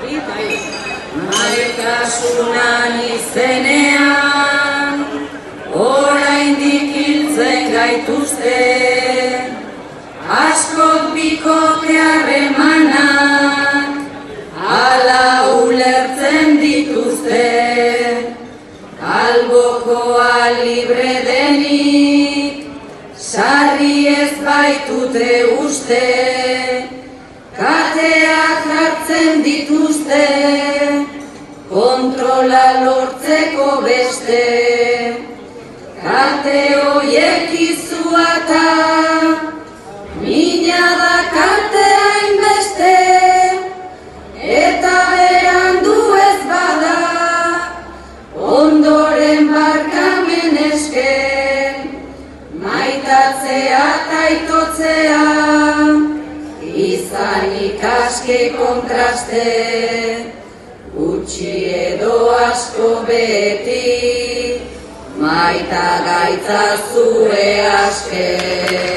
Maitasunan izenean, oraindik hiltzen gaituzte, askok bikote harremanak, hala ulertzen dituzte, albokoa libre denik, sarri ez baitute uste, kateak hartzen dituzte, kontrola lortzeko beste, kate hoiek izuata, mina da kate hainbeste, eta berandu ez bada, ondoren barkamen esker, maitatzea eta itotzea, izanik aske kontraste, gutxi edo asko beti, maita gaitza zue aske.